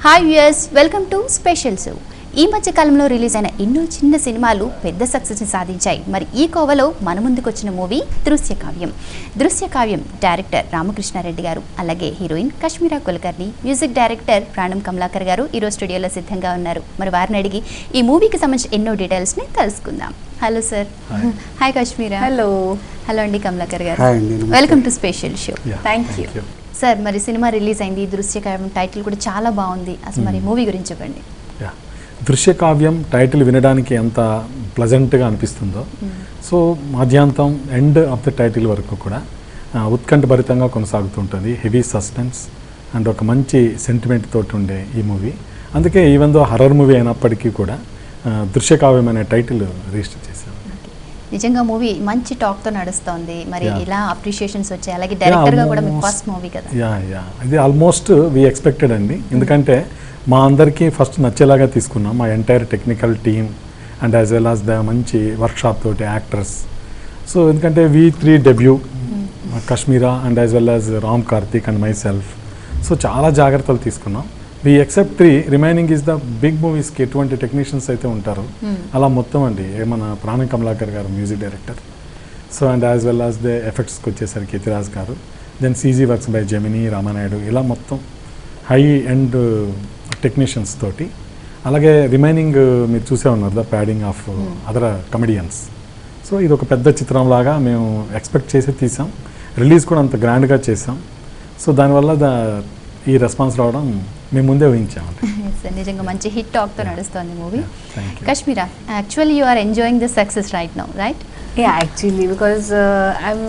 Hi viewers, welcome to Special Show. ఈ మధ్య కాలంలో రిలీజ్ అయిన ఎన్నో చిన్న సినిమాలు పెద్ద సక్సెస్ ని సాధించాయి. మరి ఈ కోవలో మన ముందుకు వచ్చిన మూవీ దృశ్య కావ్యం. దృశ్య కావ్యం డైరెక్టర్ రామకృష్ణ రెడ్డి గారు, అలాగే heroine Kashmira Kulkarni, music director Pranam Kamalakar గారు ఈ రోజు స్టూడియోలో సిద్ధంగా ఉన్నారు. మరి వారిని అడిగి ఈ మూవీకి సంబంధించిన ఎన్నో డీటెయిల్స్ ని తెలుసుకుందాం. Hello sir. Hi Kashmira. Hello. Hello అండి Kamalakar garu. Welcome to special show. Thank you sir. మరి సినిమా రిలీజ్ అయింది, దృశ్య కావ్యం టైటిల్ కూడా చాలా బాగుంది. అసలు మరి మూవీ గురించి చెప్పండి. దృశ్య కావ్యం టైటిల్ వినడానికి ఎంత ప్లజెంట్గా అనిపిస్తుందో, సో మధ్యాంతం ఎండ్ ఆఫ్ ద టైటిల్ వరకు కూడా ఉత్కంఠభరితంగా కొనసాగుతుంటుంది. హెవీ సస్పెన్స్ అండ్ ఒక మంచి సెంటిమెంట్ తోటి ఉండే ఈ మూవీ. అందుకే ఈవెన్ దో హర్రర్ మూవీ అయినప్పటికీ కూడా దృశ్య కావ్యం అనే టైటిల్ రిజిస్టర్ చేశాను. నిజంగా మూవీ మంచి టాక్తో నడుస్తుంది. మరి ఇలా అప్రిషియేషన్స్ వచ్చాయి, అలాగే డైరెక్టర్గా కూడా మీకు ఫస్ట్ మూవీ కదా. ఇది ఆల్మోస్ట్ వి ఎక్స్పెక్టెడ్ అండి. ఎందుకంటే మా అందరికీ ఫస్ట్ నచ్చేలాగా తీసుకున్నాం. మా entire technical team and as well as the మంచి వర్క్షాప్ తోటి యాక్టర్స్. సో ఎందుకంటే V3 debut Kashmira and as well as Ram Karthik and myself. So చాలా జాగ్రత్తలు తీసుకున్నాం. We except 3 remaining is the big మూవీస్కి ఎటువంటి టెక్నీషియన్స్ అయితే ఉంటారు అలా మొత్తం అండి. మన Pranam Kamalakar garu music director. So and as well as the ఎఫెక్ట్స్కి వచ్చేసరికి Yatiraj garu, then CG works by Gemini, Ramanaidu, ఇలా మొత్తం హై ఎండ్ టెక్నీషియన్స్ తోటి. అలాగే రిమైనింగ్ మీరు చూసే ఉన్నారు the padding of other comedians. So ఇది ఒక పెద్ద చిత్రంలాగా మేము ఎక్స్పెక్ట్ చేసి తీసాం. రిలీజ్ కూడా అంత గ్రాండ్గా చేసాం. సో దానివల్ల ఈ రెస్పాన్స్ రావడం మేము ముందే ఊహించామండి. నిజంగా మంచి హిట్ టాక్తో నడుస్తుంది movie. Kashmira, actually you are enjoying the success right now, right? Actually because I'm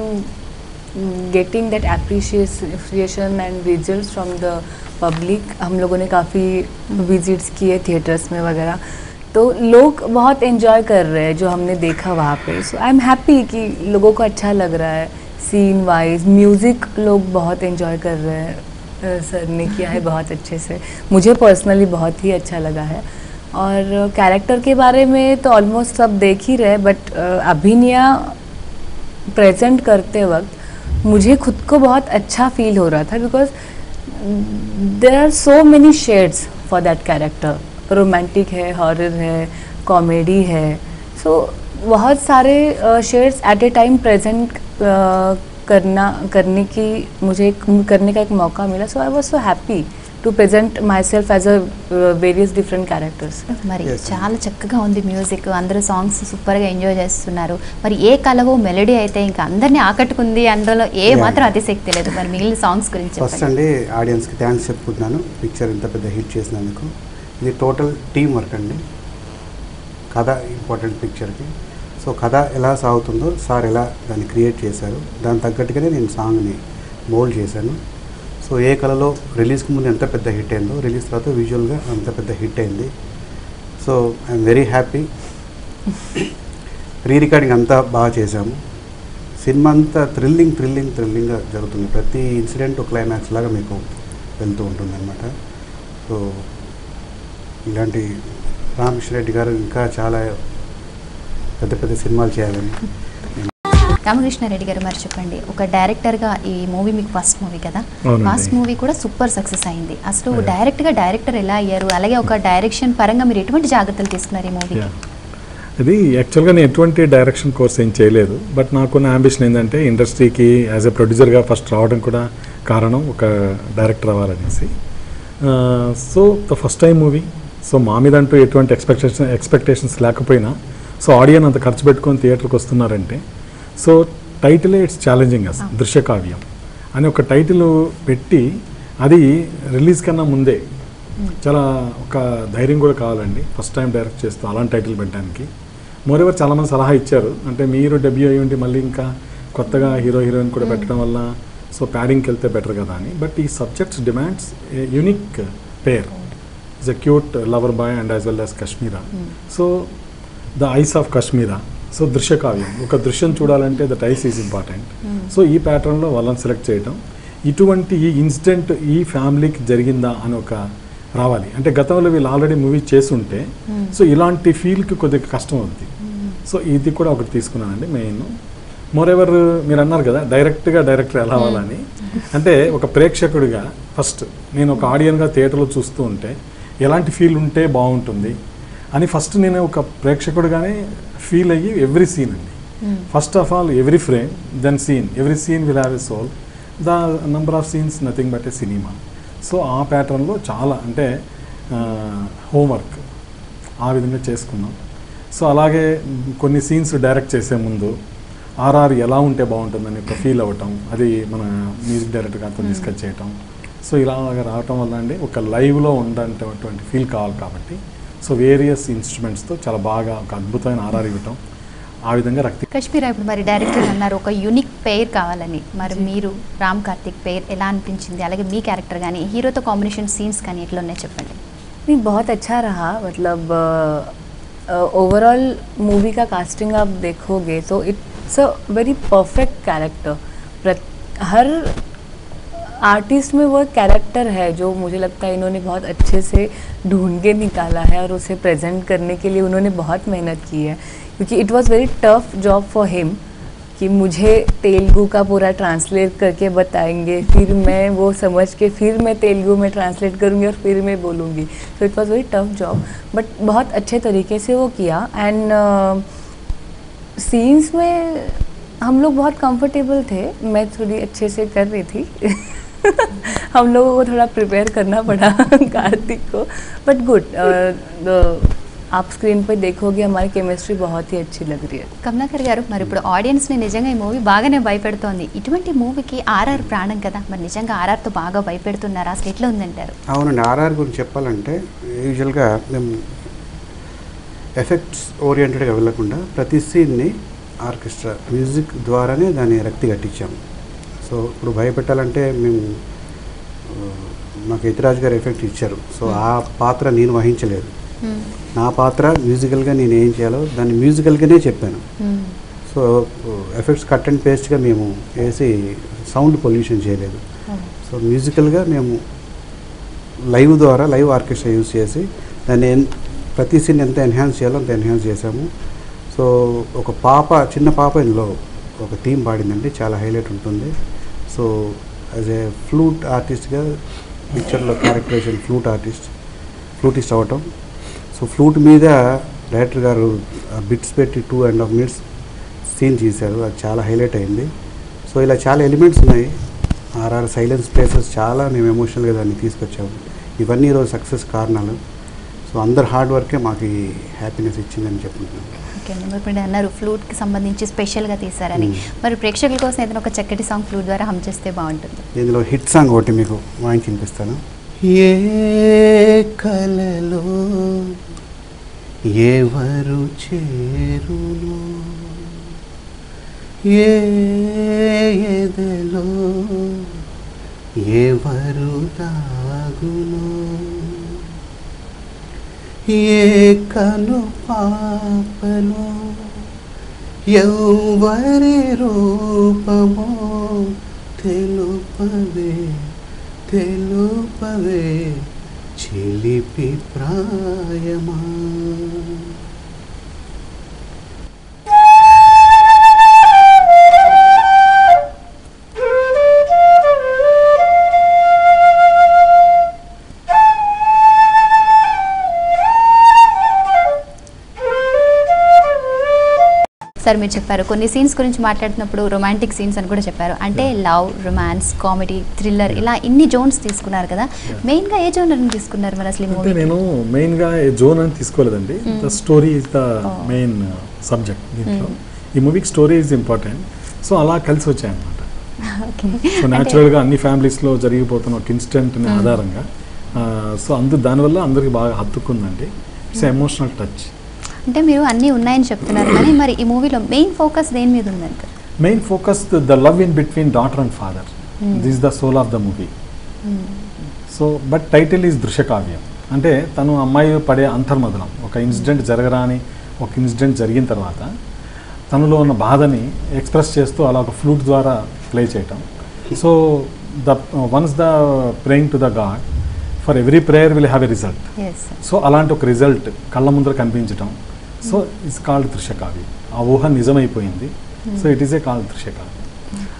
getting that appreciation and results from the public. हम लोगों ने काफ़ी विजिट्स किए थिएटर्स में वगैरह, तो लोग बहुत एंजॉय कर रहे हैं जो हमने देखा वहाँ पे. सो आई एम हैप्पी कि लोगों को अच्छा लग रहा है. सीन वाइज म्यूज़िक लोग बहुत एंजॉय कर रहे हैं. सर ने किया है बहुत अच्छे से. मुझे पर्सनली बहुत ही अच्छा लगा है. और कैरेक्टर के बारे में तो ऑलमोस्ट सब देख ही रहे, बट अभिनय प्रेजेंट करते वक्त मुझे खुद को बहुत अच्छा फील हो रहा था, because there are so many shades for that character. Romantic है, हॉरर है, कॉमेडी है. सो बहुत सारे shades at a time present करने का एक मौका मिला. So I was so happy to present myself as a various different characters. మరి చాలా చక్కగా ఉంది మ్యూజిక్, అందరూ సాంగ్స్ సూపర్గా ఎంజాయ్ చేస్తున్నారు. మరి ఏ కలవో మెలోడీ అయితే ఇంకా అందరినీ ఆకట్టుకుంది, అందులో ఏ మాత్రం అతిశక్తి లేదు. మరి మిగిలిన సాంగ్స్ గురించి ఫస్ట్ అండి ఆడియన్స్కి థ్యాంక్స్ చెప్పుకుంటున్నాను. పిక్చర్ ఇంత పెద్ద హిట్ చేసినందుకు. ఇది టోటల్ టీమ్ వర్క్ అండి. కథ ఇంపార్టెంట్ పిక్చర్కి. సో కథ ఎలా సాగుతుందో సార్ ఎలా దాన్ని క్రియేట్ చేశారు, దాని తగ్గట్టుగానే నేను సాంగ్ని మోల్డ్ చేశాను. సో ఏ కళలో రిలీజ్కి ముందు ఎంత పెద్ద హిట్ అయిందో రిలీజ్ తర్వాత విజువల్గా అంత పెద్ద హిట్ అయింది. So I'm very happy. Re recording అంతా బాగా చేశాము. సినిమా అంతా థ్రిల్లింగ్గా జరుగుతుంది. ప్రతి ఇన్సిడెంట్ క్లైమాక్స్ లాగా మీకు వెళ్తూ ఉంటుంది అన్నమాట. సో ఇలాంటి రామకృష్ణ రెడ్డి గారు ఇంకా చాలా పెద్ద సినిమాలు చేయాలని. రామకృష్ణ రెడ్డి గారు, మరి చెప్పండి, ఒక డైరెక్టర్గా ఈ మూవీ మీకు ఫస్ట్ మూవీ కదా, ఫస్ట్ మూవీ కూడా సూపర్ సక్సెస్ అయింది. అసలు డైరెక్టర్ ఎలా అయ్యారు, అలాగే ఒక డైరెక్షన్ పరంగా మీరు ఎటువంటి జాగ్రత్తలు తీసుకున్నారు ఈ మూవీకి? ఇది యాక్చువల్గా నేను ఎటువంటి డైరెక్షన్ కోర్స్ ఏం చేయలేదు. బట్ నాకున్న అంబిషన్ ఏంటంటే ఇండస్ట్రీకి యాజ్ ఎ ప్రొడ్యూసర్గా ఫస్ట్ రావడం కూడా కారణం ఒక డైరెక్టర్ అవ్వాలనేసి. So the first time movie. So మా మీద అంటూ ఎటువంటి ఎక్స్పెక్టేషన్స్ లేకపోయినా, సో ఆడియన్స్ అంత ఖర్చు పెట్టుకొని థియేటర్కి వస్తున్నారంటే, సో టైటిలే it's challenging as Drishya Kavyam అని ఒక టైటిల్ పెట్టి అది రిలీజ్ కన్నా ముందే చాలా ఒక ధైర్యం కూడా కావాలండి. ఫస్ట్ టైం డైరెక్ట్ చేస్తూ అలాంటి టైటిల్ పెట్టడానికి. మోరెవర్ చాలామంది సలహా ఇచ్చారు, అంటే మీరు డెబ్యూ అయ్యి ఉండి మళ్ళీ ఇంకా కొత్తగా హీరోయిన్ కూడా పెట్టడం వల్ల సో ప్యాడింగ్కి వెళ్తే బెటర్ కదా అని. బట్ ఈ subjects demands a unique pair. Is a cute lover boy and as well as Kashmira. So the eyes of Kashmira. So Drishya Kavyam, ఒక దృశ్యం చూడాలంటే that eyes is important. So ఈ ప్యాటర్న్లో వాళ్ళని సెలెక్ట్ చేయడం, ఇటువంటి ఈ ఇన్సిడెంట్ ఈ ఫ్యామిలీకి జరిగిందా అని ఒక రావాలి. అంటే గతంలో వీళ్ళు ఆల్రెడీ మూవీ చేస్తుంటే సో ఇలాంటి ఫీల్కి కొద్దిగా కష్టం అవుతుంది. సో ఇది కూడా ఒకటి తీసుకున్నానండి మెయిన్. మోరెవర్ మీరు అన్నారు కదా డైరెక్టర్ ఎలా అవ్వాలని. అంటే ఒక ప్రేక్షకుడిగా ఫస్ట్ నేను ఒక ఆడియన్గా థియేటర్లో చూస్తూ ఉంటే ఎలాంటి ఫీల్ ఉంటే బాగుంటుంది అని ఫస్ట్ నేను ఒక ప్రేక్షకుడిగానే ఫీల్ అయ్యి ఎవ్రీ సీన్ అండి. First of all every frame, then scene, every scene will have a soul, the number of scenes nothing but a cinema. So ఆ ప్యాటర్న్లో చాలా అంటే హోంవర్క్ ఆ విధంగా చేసుకున్నాం. సో అలాగే కొన్ని సీన్స్ డైరెక్ట్ చేసే ముందు ఆర్ఆర్ ఎలా ఉంటే బాగుంటుందని ఒక ఫీల్ అవ్వటం, అది మన మ్యూజిక్ డైరెక్టర్ గారితో డిస్కస్ చేయటం. సో ఇలాగ రావటం వల్ల అండి ఒక లైవ్లో ఉండేటువంటి ఫీల్ కావాలి కాబట్టి సో వేరియస్ ఇన్స్ట్రుమెంట్స్తో చాలా బాగా ఒక అద్భుతమైన ఆర్ఆర్ ఇవ్వటం, ఆ విధంగా కశ్మీరా ఇప్పుడు మరి డైరెక్టర్ అన్నారు ఒక యూనిక్ పేర్ కావాలని, మరి మీరు రామ్ కార్తిక్ పేర్ ఎలా అనిపించింది, అలాగే మీ క్యారెక్టర్ కానీ హీరోతో కాంబినేషన్ సీన్స్ కానీ ఎట్లా ఉన్నాయో చెప్పండి. नहीं बहुत अच्छा रहा, मतलब ओवरऑल मूवी का कास्टिंग आप देखोगे तो it's a very perfect character. हर आर्टिस्ट में वो कैरेक्टर है जो मुझे लगता है इन्होंने बहुत अच्छे से ढूंढ के निकाला है और उसे प्रेजेंट करने के लिए उन्होंने बहुत मेहनत की है, क्योंकि it was very tough job for him कि मुझे तेलुगु का पूरा ट्रांसलेट करके बताएंगे, फिर मैं वो समझ के फिर मैं तेलुगु में ट्रांसलेट करूँगी और फिर मैं बोलूँगी. So it was very tough job, but बहुत अच्छे तरीके से वो किया. एंड सीन्स में हम लोग बहुत कंफर्टेबल थे, मैं थोड़ी अच्छे से कर रही थी हम लोगों को थोड़ा प्रिपेयर करना पड़ा कार्तिक को, बट गुड. आप स्क्रीन पर देखोगे हमारी केमिस्ट्री बहुत ही अच्छी लग रही है. కమలాకర్ గారు, మరి ఇప్పుడు ఆడియన్స్ని నిజంగా ఈ మూవీ బాగానే భయపెడుతోంది. ఇటువంటి మూవీకి ఆర్ఆర్ ప్రాణం కదా, మరి నిజంగా ఆర్ఆర్తో బాగా భయపెడుతున్నారా, అసలు ఎట్లా ఉందంటారు? అవునండి, ఆర్ఆర్ గురించి చెప్పాలంటే యూజువల్గా మేము ఎఫెక్ట్స్ ఓరియంటెడ్గా వెళ్ళకుండా ప్రతి సీన్ని ఆర్కెస్ట్రా మ్యూజిక్ ద్వారానే దాన్ని రక్తి కట్టించాము. సో ఇప్పుడు భయపెట్టాలంటే మేము నాకు యతిరాజ్ గారు ఎఫెక్ట్ ఇచ్చారు. సో ఆ పాత్ర నేను వహించలేదు. నా పాత్ర మ్యూజికల్గా నేను ఏం చేయాలో దాన్ని మ్యూజికల్గానే చెప్పాను. సో ఎఫెక్ట్స్ కట్ అండ్ పేస్ట్గా మేము వేసి సౌండ్ పొల్యూషన్ చేయలేదు. సో మ్యూజికల్గా మేము లైవ్ ద్వారా లైవ్ ఆర్కెస్ట్రా యూజ్ చేసి దాన్ని ప్రతి సీన్ ఎంత ఎన్హాన్స్ చేయాలో అంత ఎన్హాన్స్ చేసాము. సో ఒక చిన్న పాప ఇందులో ఒక థీమ్ పాడిందండి, చాలా హైలైట్ ఉంటుంది. సో యాజ్ ఏ ఫ్లూట్ ఆర్టిస్ట్గా పిక్చర్లో క్యారెక్టరైజేషన్ ఫ్లూటిస్ట్ అవ్వటం. సో ఫ్లూట్ మీద డైరెక్టర్ గారు బిట్స్ పెట్టి 2.5 minutes సీన్ చేశారు, అది చాలా హైలైట్ అయింది. సో ఇలా చాలా ఎలిమెంట్స్ ఉన్నాయి. ఆర్ఆర్ సైలెన్స్ ప్లేసెస్ చాలా మేము ఎమోషనల్గా దాన్ని తీసుకొచ్చాము. ఇవన్నీ ఈరోజు సక్సెస్ కారణాలు. సో అందరు హార్డ్ వర్కే మాకు ఈ హ్యాపీనెస్ ఇచ్చిందని చెప్పుకుంటున్నాను. ఓకే అండి, మరి ఇప్పుడు అన్నారు ఫ్లూట్కి సంబంధించి స్పెషల్గా తీశారని, మరి ప్రేక్షకుల కోసం ఏదైనా ఒక చక్కటి సాంగ్ ఫ్లూట్ ద్వారా హమ్ చేస్తే బాగుంటుంది. ఇందులో హిట్ సాంగ్ ఒకటి మీకు వాయించి వినిపిస్తాను. ఏ కలలో ఎవరు చేరును, ఏ ఎదలో ఎవరు దాగును, ఏ కను పాపలో ఎవరి రూపమో తెలుపవే చిలిపి ప్రాయమా. సార్ మీరు చెప్పారు కొన్ని సీన్స్ గురించి మాట్లాడుతున్నప్పుడు రొమాంటిక్ సీన్స్ అని కూడా చెప్పారు, అంటే లవ్, రొమాన్స్, కామెడీ, థ్రిల్లర్ ఇలా ఇన్ని జోన్స్ తీసుకున్నారు కదా, మెయిన్గా ఏ జోన్ అని తీసుకున్నారు మరి అసలు? అంటే నేను మెయిన్గా ఏ జోన్ అని తీసుకోలేదండి. The story is the main subject. దీంట్లో ఈ మూవీకి స్టోరీ ఈజ్ ఇంపార్టెంట్. సో అలా కలిసి వచ్చాయన్నమాట. సో న్యాచురల్గా అన్ని ఫ్యామిలీస్లో జరిగిపోతున్న ఒక ఇన్సిడెంట్ని ఆధారంగా సో దానివల్ల అందరికి బాగా హత్తుకుందండి. It's emotional touch. అంటే మీరు అన్నీ ఉన్నాయని చెప్తున్నారు కానీ మరి ఈ మూవీలో మెయిన్ ఫోకస్ దేని మీద ఉందంటారు? Main focus the love in between daughter and father. This the soul of the movie. So but title is Drushya Kavyam. అంటే తను అమ్మాయి పడే అంతర్మదనం, ఒక ఇన్సిడెంట్ జరగరాని ఒక ఇన్సిడెంట్ జరిగిన తర్వాత తనలో ఉన్న బాధని ఎక్స్ప్రెస్ చేస్తూ అలా ఒక ఫ్లూట్ ద్వారా ప్లే చేయటం. So once the praying to the god, for every prayer will have a result. So అలాంటి ఒక రిజల్ట్ కళ్ళ ముందర కనిపించటం. So it's called Drushya Kavyam. ఆ ఊహ నిజమైపోయింది. So it is a called Drushya Kavyam.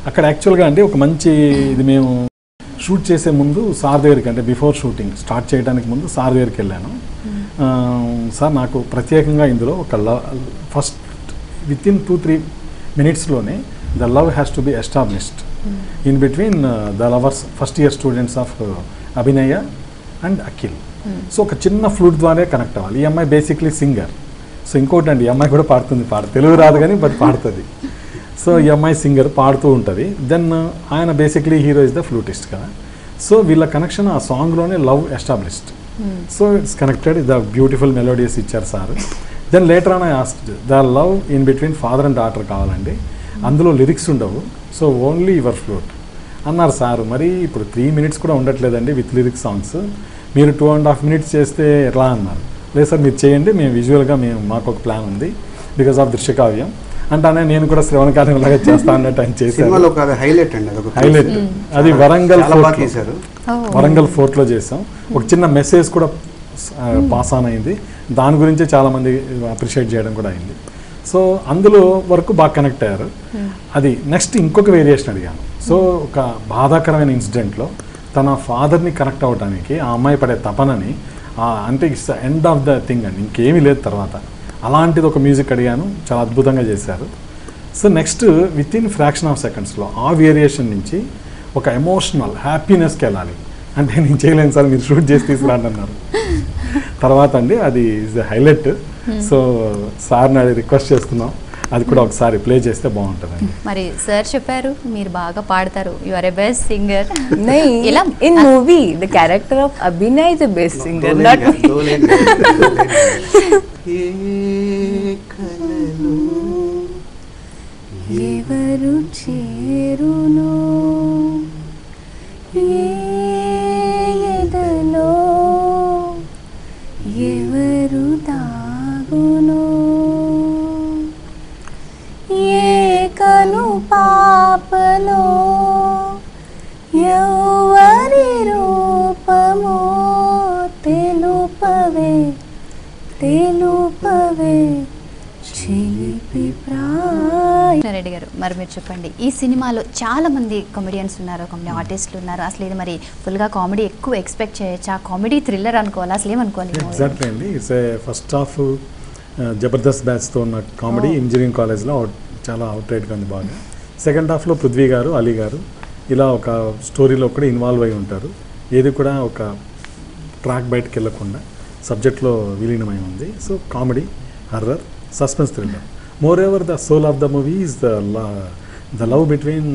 అక్కడ యాక్చువల్గా అంటే ఒక మంచి ఇది మేము షూట్ చేసే ముందు సార్ దగ్గరికి అంటే బిఫోర్ షూటింగ్ స్టార్ట్ చేయడానికి ముందు సార్ దగ్గరికి వెళ్ళాను. సార్ నాకు ప్రత్యేకంగా ఇందులో ఒక ఫస్ట్ వితిన్ 2-3 మినిట్స్లోనే the love has to be established in between the lovers first year students of Abhinaya and Akhil. So ఒక చిన్న ఫ్లూట్ ద్వారా కనెక్ట్ అవ్వాలి. ఈ అమ్మాయి బేసిక్లీ సింగర్. సో ఇంకోటి అండి, ఈ అమ్మాయి కూడా పాడుతుంది, తెలుగు రాదు కానీ బట్ పాడుతుంది. సో ఈ అమ్మాయి సింగర్ పాడుతూ ఉంటుంది. దెన్ ఆయన basically hero is the flutist కదా. సో వీళ్ళ కనెక్షన్ ఆ సాంగ్లోనే love established. So it's connected, the beautiful melodious ఇచ్చారు sir. Then later on I asked the love in between father and daughter కావాలండి, అందులో లిరిక్స్ ఉండవు, సో ఓన్లీ యువర్ ఫ్లూట్ అన్నారు sir. మరి ఇప్పుడు 3 minutes కూడా ఉండట్లేదండి విత్ లిరిక్స్ సాంగ్స్, మీరు 2.5 minutes చేస్తే ఎలా అన్నారు. లేదు సార్ మీరు చేయండి, మేము విజువల్గా మాకు ఒక ప్లాన్ ఉంది బికాస్ ఆఫ్ దృశ్య కావ్యం అంటానే నేను కూడా శ్రవణ కార్యం లాగా చేస్తా అన్నట్టు ఆయన చేశాను. హైలైట్ అది వరంగల్ ఫోర్ట్లో చేసాం. ఒక చిన్న మెసేజ్ కూడా పాస్ ఆన్ అయింది, దాని గురించి చాలామంది అప్రిషియేట్ చేయడం కూడా అయింది. సో అందులో వరకు బాగా కనెక్ట్ అయ్యారు. అది నెక్స్ట్ ఇంకొక వేరియేషన్ అడిగాను. సో ఒక బాధాకరమైన ఇన్సిడెంట్లో తన ఫాదర్ని కనెక్ట్ అవ్వడానికి ఆ అమ్మాయి పడే తపనని అంటే it's end of the thing అండి, ఇంకేమీ లేదు తర్వాత. అలాంటిది ఒక మ్యూజిక్ అడిగాను, చాలా అద్భుతంగా చేశారు. So next with in fraction of సెకండ్స్లో ఆ వేరియేషన్ నుంచి ఒక ఎమోషనల్ హ్యాపీనెస్కి వెళ్ళాలి అంటే నేను చేయలేను సార్, మీరు షూట్ చేసి తీసుకురండి అన్నారు. తర్వాత అండి అది ఈజ్ హైలైట్. సో సార్ని అది రిక్వెస్ట్ చేస్తున్నాం, అది కూడా ఒకసారి ప్లే చేస్తే బాగుంటుందండి. మరి సార్ చెప్పారు మీరు బాగా పాడతారు, you are a best singer. In movie the character of Abhinay is the best singer, not ఎవరు చేరును ఎదలో ఎవరు దాగును ఏ కను పాపలో ఎవరి రూపమో తెలుపవే తెలుపవే రెడ్డి గారు, మరి మీరు చెప్పండి, ఈ సినిమాలో చాలా మంది కామెడియన్స్ ఉన్నారు, కామెడీ ఆర్టిస్టులు ఉన్నారు. అసలు ఇది మరి ఫుల్గా కామెడీ ఎక్కువ ఎక్స్పెక్ట్ చేయొచ్చా, కామెడీ థ్రిల్లర్ అనుకోవాలా, అసలు ఏమనుకోవాలి? ఎగ్జాక్ట్లీ అండి. ఇట్స్ ఫస్ట్ హాఫ్ జబర్దస్త్ బ్యాచ్తో ఉన్న కామెడీ ఇంజనీరింగ్ కాలేజ్లో చాలా అవుట్రైట్గా ఉంది బాగా. సెకండ్ హాఫ్లో పృథ్వీ గారు, అలీ గారు ఇలా ఒక స్టోరీలో కూడా ఇన్వాల్వ్ అయి ఉంటారు. ఏది కూడా ఒక ట్రాక్ బయటకు వెళ్ళకుండా సబ్జెక్ట్లో విలీనమై ఉంది. So comedy, horror, suspense thriller. More ever the soul of the movie is the love between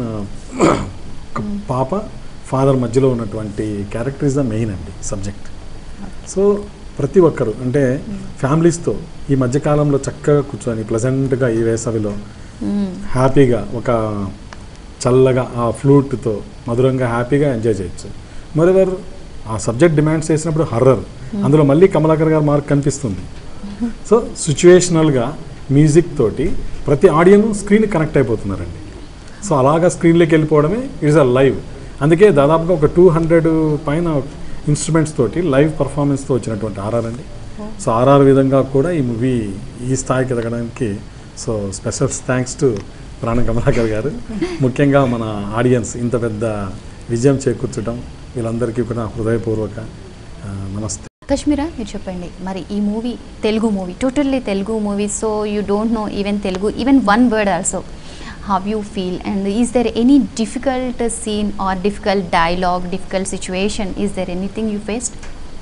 పాప ఫాదర్ మధ్యలో ఉన్నటువంటి క్యారెక్టర్ ఈజ్ ద మెయిన్ అండి సబ్జెక్ట్. సో ప్రతి ఒక్కరు అంటే ఫ్యామిలీస్తో ఈ మధ్యకాలంలో చక్కగా కూర్చొని ప్లెజెంట్గా ఈ వేసవిలో హ్యాపీగా ఒక చల్లగా ఆ ఫ్లూట్తో మధురంగా హ్యాపీగా ఎంజాయ్ చేయొచ్చు. మోర్ ఎవర్ ఆ సబ్జెక్ట్ డిమాండ్స్ చేసినప్పుడు హర్రర్, అందులో మళ్ళీ కమలాకర్ గారు మార్క్ కనిపిస్తుంది. సో సిచ్యువేషనల్గా మ్యూజిక్ తోటి ప్రతి ఆడియన్ స్క్రీన్ కనెక్ట్ అయిపోతున్నారండి. సో అలాగా స్క్రీన్లోకి వెళ్ళిపోవడమే ఇట్స్ అ లైవ్. అందుకే దాదాపుగా ఒక 200 పైన ఇన్స్ట్రుమెంట్స్ తోటి లైవ్ పర్ఫార్మెన్స్తో వచ్చినటువంటి ఆర్ఆర్ అండి. సో ఆర్ఆర్ విధంగా కూడా ఈ మూవీ ఈ స్థాయికి ఎదగడానికి సో స్పెషల్ థ్యాంక్స్ టు ప్రాణ కమలాకర్ గారు. ముఖ్యంగా మన ఆడియన్స్ ఇంత పెద్ద విజయం చేకూర్చడం వీళ్ళందరికీ కూడా హృదయపూర్వక నమస్తే. కశ్మీరా, మీరు చెప్పండి, మరి ఈ movie Telugu movie, totally Telugu movie, so you don't know even Telugu, even one word also. How you feel, and is there any difficult scene or difficult dialogue, difficult situation? Is there anything you faced?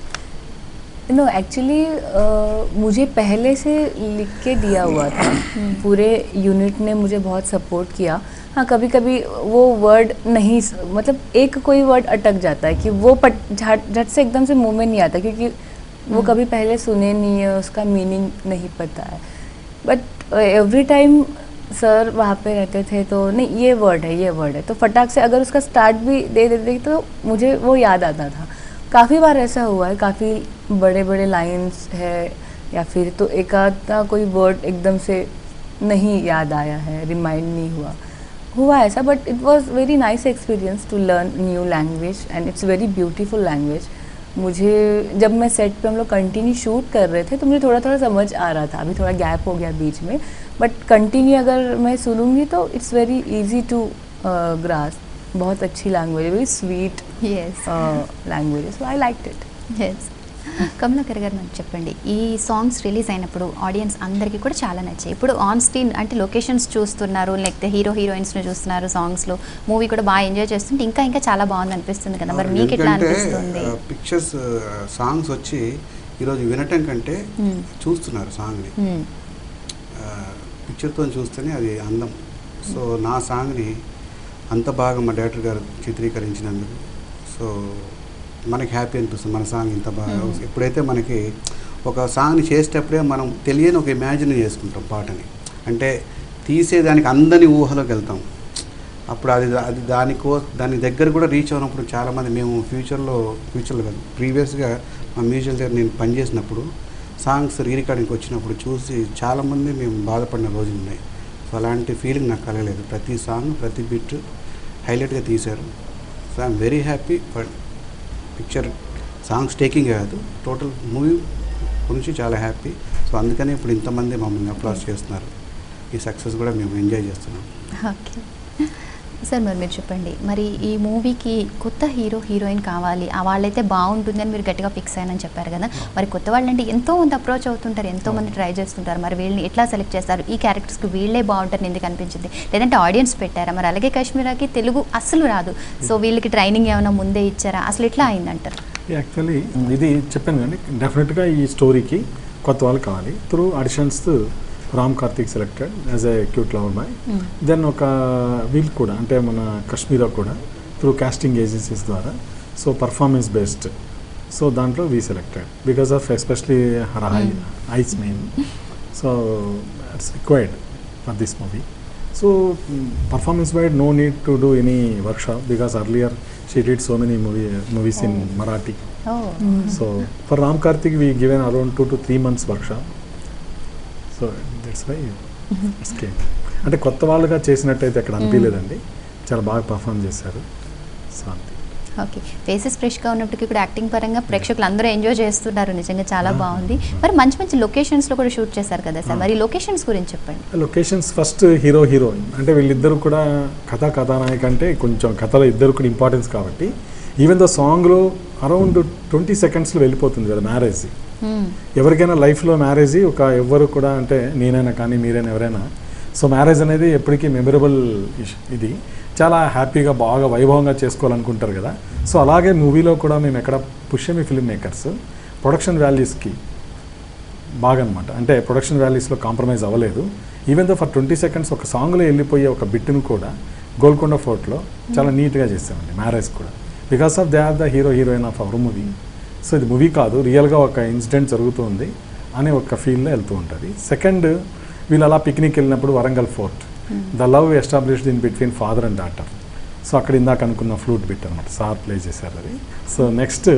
No, actually मुझे पहले से लिख के दिया हुआ था. पूरे unit ने मुझे बहुत सपोर्ट किया. हाँ, कभी कभी वो वर्ड नहीं, मतलब एक कोई वर्ड अटक जाता है कि वो झट से एकदम से मुंह में नहीं आता, क्योंकि वो कभी पहले सुने नहीं है, उसका मीनिंग नहीं पता है. बट एवरी टाइम सर वहाँ पे रहते थे तो नहीं ये वर्ड है, तो फटाक से अगर उसका स्टार्ट भी दे देते तो मुझे वो याद आता था. काफ़ी बार ऐसा हुआ है, काफ़ी बड़े बड़े लाइंस है या फिर तो एक आधा कोई वर्ड एकदम से नहीं याद आया है, रिमाइंड नहीं हुआ ऐसा. But it was very nice experience to learn new language and it's very beautiful language. मुझे जब मैं सेट पे हम लोग कंटिन्यू शूट कर रहे थे तो मुझे थोड़ा थोड़ा समझ आ रहा था, अभी थोड़ा गैप हो गया बीच में, बट कंटिन्यू अगर मैं सुनूंगी तो it's very easy to grasp बहुत अच्छी लैंग्वेज है, वेरी स्वीट ఎస్ language, so I liked it. Yes Kamalakar garu మనకు చెప్పండి, ఈ సాంగ్స్ రిలీజ్ అయినప్పుడు ఆడియన్స్ అందరికీ కూడా చాలా నచ్చాయి. ఇప్పుడు ఆన్ స్క్రీన్ అంటే లొకేషన్స్ చూస్తున్నారు, లేకపోతే హీరో హీరోయిన్స్ని చూస్తున్నారు సాంగ్స్లో, మూవీ కూడా బాగా ఎంజాయ్ చేస్తుంటే ఇంకా ఇంకా చాలా బాగుంది అనిపిస్తుంది కదా, మరి మీకు ఎట్లా అనిపిస్తుంది? పిక్చర్స్ సాంగ్స్ వచ్చి ఈరోజు వినటం కంటే చూస్తున్నారు సాంగ్ని, పిక్చర్తో చూస్తేనే అది అందం. సో నా సాంగ్ని అంత బాగా మా డైరెక్టర్ గారు చిత్రీకరించినందుకు సో మనకి హ్యాపీ అనిపిస్తుంది. మన సాంగ్ ఇంత బాగా ఎప్పుడైతే మనకి ఒక సాంగ్ని చేసేటప్పుడే మనం తెలియని ఒక ఇమాజిన్ చేసుకుంటాం పాటని, అంటే తీసేదానికి అందని ఊహలోకి వెళ్తాం. అప్పుడు అది దాని దగ్గర కూడా రీచ్ అయినప్పుడు చాలామంది మేము ఫ్యూచర్లో కాదు ప్రీవియస్గా మా మ్యూజియం దగ్గర నేను పనిచేసినప్పుడు సాంగ్స్ రికార్డింగ్కి వచ్చినప్పుడు చూసి చాలామంది మేము బాధపడిన రోజులు ఉన్నాయి. సో అలాంటి ఫీలింగ్ నాకు కలగలేదు. ప్రతి సాంగ్ ప్రతి బిట్ హైలైట్గా తీశారు. So I'm very happy for picture songs taking కాదు, టోటల్ మూవీ గురించి చాలా హ్యాపీ. సో అందుకని ఇప్పుడు ఇంతమంది మమ్మల్ని అప్లాస్ చేస్తున్నారు. ఈ సక్సెస్ కూడా మేము ఎంజాయ్ చేస్తున్నాం. ఓకే సార్, మరి మీరు చెప్పండి, మరి ఈ మూవీకి కొత్త హీరో హీరోయిన్ కావాలి, వాళ్ళైతే బాగుంటుందని మీరు గట్టిగా ఫిక్స్ అయ్యానని చెప్పారు కదా, మరి కొత్త వాళ్ళంటే ఎంతోమంది అప్రోచ్ అవుతుంటారు, ఎంతోమంది ట్రై చేస్తుంటారు, మరి వీళ్ళని ఎట్లా సెలెక్ట్ చేస్తారు? ఈ క్యారెక్టర్స్కి వీళ్ళే బాగుంటారని ఎందుకు అనిపించింది, లేదంటే ఆడియన్స్ పెట్టారా? మరి అలాగే కాశ్మీరాకి తెలుగు అస్సలు రాదు, సో వీళ్ళకి ట్రైనింగ్ ఏమైనా ముందే ఇచ్చారా? అసలు ఎట్లా అయిందంటారు? యాక్చువల్లీ ఇది చెప్పాను కానీ డెఫినెట్గా ఈ స్టోరీకి కొత్త వాళ్ళు కావాలి. Through auditions Ram Karthik selected as a cute lover boy. Then ఒక వీల్ కూడా అంటే మన కశ్మీరా కూడా త్రూ కాస్టింగ్ ఏజెన్సీస్ ద్వారా, సో పర్ఫార్మెన్స్ బేస్డ్, సో దాంట్లో we selected because of especially her eyes main, so it's required for this movie. So performance wise no need to do any workshop because earlier she did so many movies in Marathi. So for Ram Karthik we given around 2 to 3 months workshop. So that's why it's came. అంటే కొత్త వాళ్ళుగా చేసినట్టయితే అక్కడ అనిపించలేదండి, చాలా బాగా perform చేశారు. So అంతే. Okay, faces ఫ్రెష్గా ఉన్నప్పటికీ కూడా యాక్టింగ్ పరంగా ప్రేక్షకులు అందరూ ఎంజాయ్ చేస్తున్నారు, నిజంగా చాలా బాగుంది. మరి మంచి మంచి లొకేషన్స్లో కూడా షూట్ చేశారు కదా సార్, మరి లొకేషన్స్ గురించి చెప్పండి. లొకేషన్స్ ఫస్ట్ హీరో హీరోయిన్ అంటే వీళ్ళిద్దరు కూడా కథానాయక అంటే కొంచెం కథలో ఇద్దరు కూడా ఇంపార్టెన్స్ కాబట్టి ఈవెన్ ద సాంగ్లో అరౌండ్ 20 సెకండ్స్లో వెళ్ళిపోతుంది కదా మ్యారేజ్. ఎవరికైనా లైఫ్లో మ్యారేజ్ ఎవరు కూడా అంటే నేనైనా కానీ మీరైనా ఎవరైనా, సో మ్యారేజ్ అనేది ఎప్పటికీ మెమరబుల్ ఇది, చాలా హ్యాపీగా బాగా వైభవంగా చేసుకోవాలనుకుంటారు కదా. సో అలాగే మూవీలో కూడా మేము ఎక్కడ పుష్యమి ఫిల్మ్ మేకర్స్ ప్రొడక్షన్ వాల్యూస్కి బాగా అనమాట, అంటే ప్రొడక్షన్ వాల్యూస్లో కాంప్రమైజ్ అవ్వలేదు. ఈవెన్ దో ఫర్ 20 సెకండ్స్ ఒక సాంగ్లో వెళ్ళిపోయే ఒక బిట్ను కూడా గోల్కొండ ఫోర్ట్లో చాలా నీట్గా చేసామండి మ్యారేజ్ కూడా, because of they are the hero heroine of our movie. So ఇది మూవీ కాదు, రియల్గా ఒక ఇన్సిడెంట్ జరుగుతుంది అనే ఒక ఫీల్లో వెళ్తూ ఉంటుంది. సెకండ్, వీళ్ళు అలా పిక్నిక్ వెళ్ళినప్పుడు Warangal fort, the love established in between father and daughter. So అక్కడ ఇందాక అనుకున్న ఫ్లూట్ బిట్ అనమాట, సార్ ప్లే చేశారు అది. సో నెక్స్ట్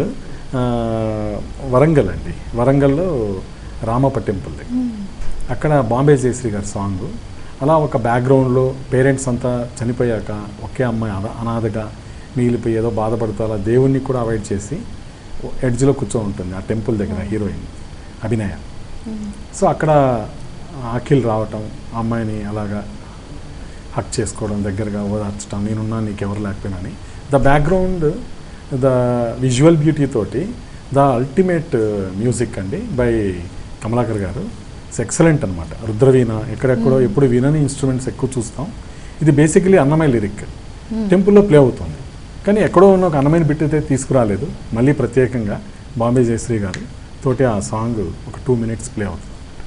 వరంగల్ అండి, వరంగల్లో రామప్ప టెంపుల్ దగ్గర అక్కడ బాంబే జయశ్రీ గారి సాంగ్. అలా ఒక బ్యాక్గ్రౌండ్లో పేరెంట్స్ అంతా చనిపోయాక ఒకే అమ్మాయి అనాథగా మిగిలిపోయి ఏదో బాధపడుతూ అలా దేవుణ్ణి కూడా అవాయిడ్ చేసి ఎడ్జ్లో కూర్చో ఉంటుంది ఆ టెంపుల్ దగ్గర హీరోయిన్ అభినయ. సో అక్కడ అఖిల్ రావటం, ఆ అమ్మాయిని అలాగా హక్ చేసుకోవడం, దగ్గరగా ఓదార్చడం, నేనున్నా నీకెవరు లేకపోయినా అని. The background, the visual beauty తోటి ద అల్టిమేట్ మ్యూజిక్ అండి by Kamalakar garu. It's excellent అనమాట. రుద్రవీణ ఎక్కడెక్కడో ఎప్పుడు వీణని ఇన్స్ట్రుమెంట్స్ ఎక్కువ చూస్తాం, ఇది బేసికలీ అన్నమయ్య లిరిక్ టెంపుల్లో ప్లే అవుతుంది, కానీ ఎక్కడో ఉన్న ఒక అన్నమైన బిట్ అయితే తీసుకురాలేదు, మళ్ళీ ప్రత్యేకంగా బాంబే జయశ్రీ గారు తోటి ఆ సాంగ్ ఒక 2 minutes ప్లే అవుతుంది.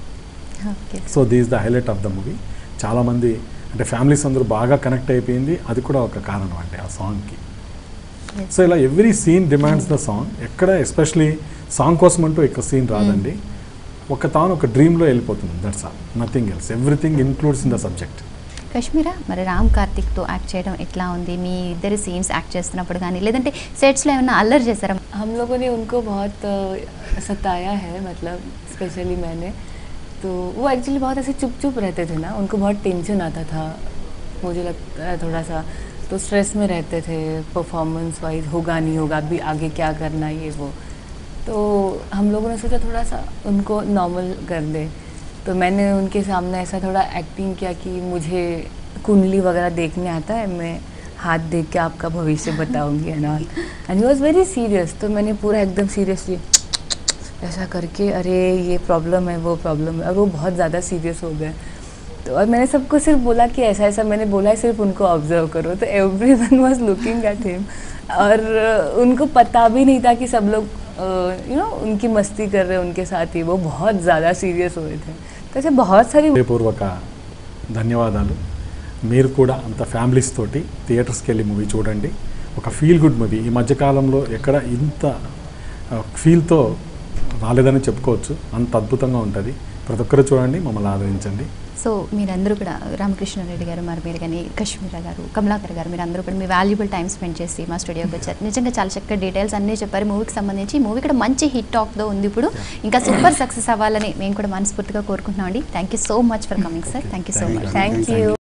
So this the highlight of the movie. చాలామంది అంటే ఫ్యామిలీస్ అందరూ బాగా కనెక్ట్ అయిపోయింది, అది కూడా ఒక కారణం అంటే ఆ సాంగ్కి. సో ఇలా every scene demands the song. ఎక్కడ ఎస్పెషలీ సాంగ్ కోసం అంటూ ఎక్కువ సీన్ రాదండి, ఒక డ్రీమ్లో వెళ్ళిపోతుంది, that's all, nothing else, everything includes in the subject. Kashmira, మరి రామ్ కార్తిక్తో యాక్ట్ చేయడం ఎట్లా ఉంది? మీ ఇద్దరు సీన్స్ యాక్ట్ చేస్తున్నప్పుడు కానీ లేదంటే సెట్స్లో ఏమైనా అల్లరి చేశారా? हम लोगों ने उनको बहुत सताया है, मतलब स्पेशली मैंने, तो वो एक्चुअली बहुत ऐसे चुप चुप रहते थे ना, उनको बहुत टेंशन आता था, मुझे लगता है थोड़ा सा, तो स्ट्रेस में रहते थे, परफॉर्मेंस वाइज होगा नहीं होगा, अभी आगे क्या करना ये वो. तो हम लोगों ने सोचा थोड़ा सा उनको नॉर्मल कर दे, तो मैंने उनके सामने ऐसा थोड़ा एक्टिंग किया कि मुझे कुंडली वगैरह देखने आता है, मैं हाथ देख के आपका भविष्य बताऊंगी and all, and he was very serious. तो मैंने पूरा एकदम सीरियसली ऐसा करके अरे ये प्रॉब्लम है वो प्रॉब्लम है, और वो बहुत ज़्यादा सीरियस हो गए. तो और मैंने सबको सिर्फ बोला कि ऐसा ऐसा मैंने बोला है, सिर्फ उनको ऑब्जर्व करो. तो everyone was looking at him, और उनको पता भी नहीं था कि सब लोग उनकी मस्ती कर रहे हैं उनके साथ ही. वो बहुत ज़्यादा सीरियस हुए थे. तो ऐसे बहुत सारी పూర్వక ధన్యవాదాలు. మీరు కూడా అంత ఫ్యామిలీస్ తోటి థియేటర్స్కి వెళ్ళి మూవీ చూడండి. ఒక ఫీల్ గుడ్ మూవీ. ఈ మధ్యకాలంలో ఎక్కడ ఇంత ఫీల్తో రాలేదని చెప్పుకోవచ్చు. అంత అద్భుతంగా ఉంటుంది. ప్రతి ఒక్కరు చూడండి, మమ్మల్ని ఆదరించండి. సో మీరందరూ కూడా రామకృష్ణారెడ్డి గారు, మరి మీరు కానీ కశ్మీరా గారు, కమలాకర్ గారు, మీరు అందరూ కూడా మీ వాల్యుబుల్ టైం స్పెండ్ చేసి మా స్టూడియోకి వచ్చారు. నిజంగా చాలా చక్కగా డీటెయిల్స్ అన్నీ చెప్పారు మూవీకి సంబంధించి. మూవీ కూడా మంచి హిట్ టాక్తో ఉంది. ఇప్పుడు ఇంకా సూపర్ సక్సెస్ అవ్వాలని మేము కూడా మనస్ఫూర్తిగా కోరుకుంటున్నాం అండి. Thank you so much for coming sir. Thank you so much. Thank you.